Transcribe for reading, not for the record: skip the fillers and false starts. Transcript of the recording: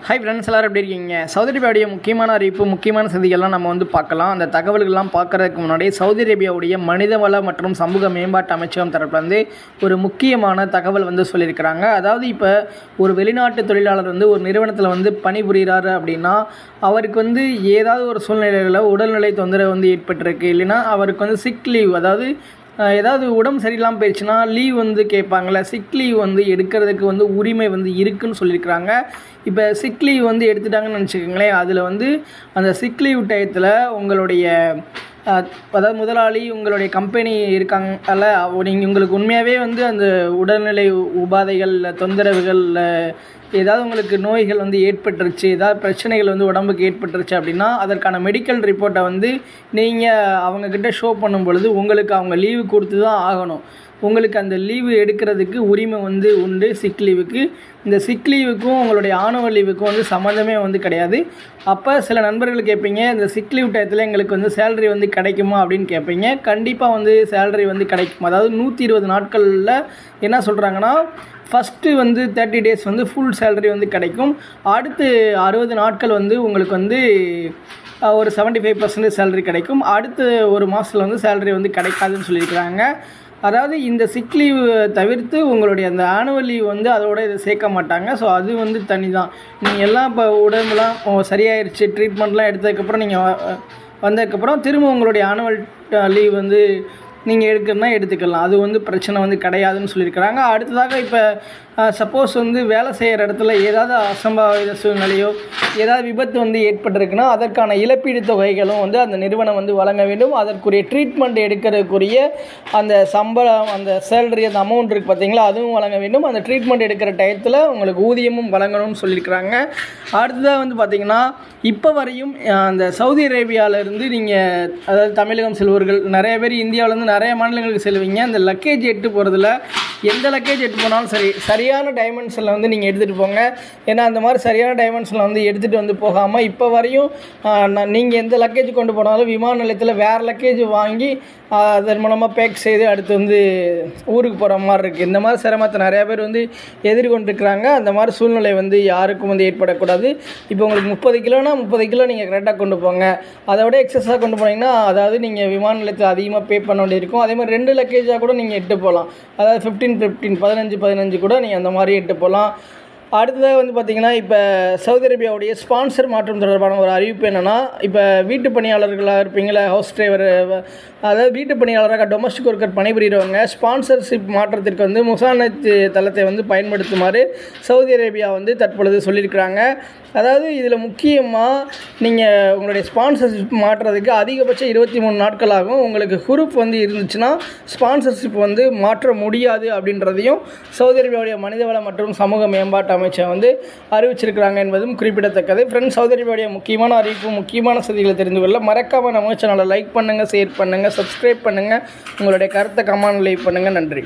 Hi friends, எல்லோரும் எப்படி இருக்கீங்க? சவுதி அரேபியாவுடைய முக்கியமான அறிவிப்பு, முக்கியமான செய்திகள்லாம் நம்ம பார்க்கலாம். அந்த தகவல்கள்லாம் பார்க்குறதுக்கு முன்னாடி சவுதி அரேபியாவுடைய மனிதவள மற்றும் சமூக மேம்பாட்டு அமைச்சகம் தரப்புலேருந்து ஒரு முக்கியமான தகவல் சொல்லியிருக்கிறாங்க. அதாவது இப்போ ஒரு வெளிநாட்டு தொழிலாளர் ஒரு நிறுவனத்தில் பணிபுரிகிறாரு அப்படின்னா அவருக்கு ஏதாவது ஒரு சூழ்நிலைகளில் உடல்நிலை தொந்தரவு ஏற்பட்டிருக்கு, இல்லைன்னா அவருக்கு சிக் லீவ், அதாவது ஏதாவது உடம்பு சரியில்லாமல் போயிடுச்சுன்னா லீவ் கேட்பாங்களே, சிக் லீவ் எடுக்கிறதுக்கு உரிமை இருக்குன்னு சொல்லியிருக்கிறாங்க. இப்போ சிக் லீவ் எடுத்துட்டாங்கன்னு நினச்சிக்கோங்களேன். அதில் அந்த சிக் லீவ் டயத்தில் உங்களுடைய அதாவது முதலாளி உங்களுடைய கம்பெனி இருக்காங்கல்ல, நீங்கள் உங்களுக்கு உண்மையாகவே அந்த உடல்நிலை உபாதைகள், தொந்தரவுகள், ஏதாவது உங்களுக்கு நோய்கள் ஏற்பட்டுருச்சு, ஏதாவது பிரச்சனைகள் உடம்புக்கு ஏற்பட்டுருச்சு அப்படின்னா அதற்கான மெடிக்கல் ரிப்போர்ட்டை நீங்கள் அவங்கக்கிட்ட ஷோ பண்ணும் பொழுது உங்களுக்கு அவங்க லீவு கொடுத்து தான் ஆகணும். உங்களுக்கு அந்த லீவு எடுக்கிறதுக்கு உரிமை உண்டு. சிக் லீவுக்கு, இந்த சிக் லீவுக்கும் உங்களுடைய ஆணவ லீவுக்கும் சம்மந்தமே கிடையாது. அப்போ சில நண்பர்கள் கேட்பீங்க, இந்த சிக் லீவ் டயத்தில் எங்களுக்கு சேலரி கிடைக்குமா அப்படின்னு கேட்பீங்க. கண்டிப்பாக சேலரி கிடைக்கும். அதாவது 120 நாட்களில் என்ன சொல்கிறாங்கன்னா, ஃபஸ்ட்டு 30 டேஸ் ஃபுல் சேலரி கிடைக்கும். அடுத்து 60 நாட்கள் உங்களுக்கு ஒரு 75% சேலரி கிடைக்கும். அடுத்து ஒரு மாதத்தில் சேலரி கிடைக்காதுன்னு சொல்லியிருக்கிறாங்க. அதாவது இந்த சிக் லீவ் தவிர்த்து உங்களுடைய அந்த ஆனுவல் லீவ் அதோட இதை சேர்க்க மாட்டாங்க. ஸோ அது தனி தான். நீங்கள் எல்லாம் இப்போ உடம்புலாம் சரியாயிருச்சு, ட்ரீட்மெண்ட்லாம் எடுத்ததுக்கப்புறம் நீங்கள் வந்ததுக்கப்புறம் திரும்ப உங்களுடைய ஆனுவல் லீவ் நீங்கள் எடுக்கிறனா எடுத்துக்கலாம். அது பிரச்சனை கிடையாதுன்னு சொல்லியிருக்கிறாங்க. அடுத்ததாக இப்போ சப்போஸ் வேலை செய்கிற இடத்துல ஏதாவது அசம்பாவித சூழ்நிலையோ ஏதாவது விபத்து ஏற்பட்டிருக்குன்னா அதற்கான இழப்பீடு தொகைகளும் அந்த நிறுவனம் வழங்க வேண்டும். அதற்குரிய ட்ரீட்மெண்ட் எடுக்கிறதுக்குரிய அந்த சம்பளம், அந்த சேலரி, அந்த அமௌண்ட் இருக்குது பார்த்தீங்களா, அதுவும் வழங்க வேண்டும். அந்த ட்ரீட்மெண்ட் எடுக்கிற டயத்தில் உங்களுக்கு ஊதியமும் வழங்கணும்னு சொல்லியிருக்கிறாங்க. அடுத்ததாக பார்த்திங்கன்னா, இப்போ வரையும் அந்த சவுதி அரேபியாவிலேருந்து நீங்கள், அதாவது தமிழகம் செல்வர்கள் நிறைய பேர் இந்தியாவிலேருந்து நிறைய மாநிலங்களுக்கு செல்வீங்க. அந்த லக்கேஜ் எட்டு போகிறதுல எந்த லக்கேஜ் எட்டு போனாலும் சரியான டைமென்ஷனில் நீங்கள் எடுத்துகிட்டு போங்க. ஏன்னா அந்த மாதிரி சரியான டைமென்ஷனில் எடுத்துகிட்டு போகாமல் இப்போ வரையும் நீங்கள் எந்த லக்கேஜ் கொண்டு போனாலும் விமான நிலையத்தில் வேறு லக்கேஜ் வாங்கி அதன் மூலமாக பேக் செய்து அடுத்து ஊருக்கு போகிற மாதிரி இருக்குது. இந்த மாதிரி சிரமத்தை நிறையா பேர் எதிர்கொண்டிருக்கிறாங்க. அந்த மாதிரி சூழ்நிலை யாருக்கும் ஏற்படக்கூடாது. இப்போ உங்களுக்கு 30 கிலோனா 30 கிலோ நீங்கள் கரெக்டாக கொண்டு போங்க. அதை விட எக்ஸஸாக கொண்டு போனீங்கன்னா அதாவது நீங்கள் விமான நிலையத்தில் அதிகமாக பே பண்ண வேண்டியிருக்கும். அதே மாதிரி 2 லக்கேஜாக கூட நீங்கள் எட்டு போகலாம். அதாவது 15 கூட நீங்கள் அந்த மாதிரி எட்டு போகலாம். அடுத்ததாக பார்த்திங்கன்னா, இப்போ சவுதி அரேபியாவுடைய ஸ்பான்சர் மாற்றம் தொடர்பான ஒரு அறிவிப்பு என்னென்னா, இப்போ வீட்டு பணியாளர்களாக இருப்பீங்களா, ஹவுஸ் டிரைவர், அதாவது வீட்டு பணியாளராக டொமஸ்டிக் ஒர்க்கர் பணிபுரிகிறவங்க ஸ்பான்சர்ஷிப் மாற்றத்திற்கு முசானத்து தளத்தை பயன்படுத்துமாறு சவுதி அரேபியா தற்பொழுது சொல்லியிருக்கிறாங்க. அதாவது இதில் முக்கியமாக நீங்கள் உங்களுடைய ஸ்பான்சர்ஷிப் மாற்றுறதுக்கு அதிகபட்சம் 23 நாட்கள் ஆகும். உங்களுக்கு குரூப் இருந்துச்சுன்னா ஸ்பான்சர்ஷிப் மாற்ற முடியாது அப்படின்றதையும் சவுதி அரேபியாவுடைய மனிதவள மற்றும் சமூக மேம்பாட்டு அமைச்சர் அறிவிச்சிருக்கிறாங்க என்பதும் குறிப்பிடத்தக்கது. ஃப்ரெண்ட்ஸ், சவுதி அரேபியாவுடைய முக்கியமான அறிவிப்பு, முக்கியமான செய்திகளை தெரிந்து கொள்ள மறக்காமல் நம்ம சேனலை லைக் பண்ணுங்கள், ஷேர் பண்ணுங்கள், சப்ஸ்கிரைப் பண்ணுங்கள். உங்களுடைய கருத்தை கமெண்ட் லைக் பண்ணுங்கள். நன்றி.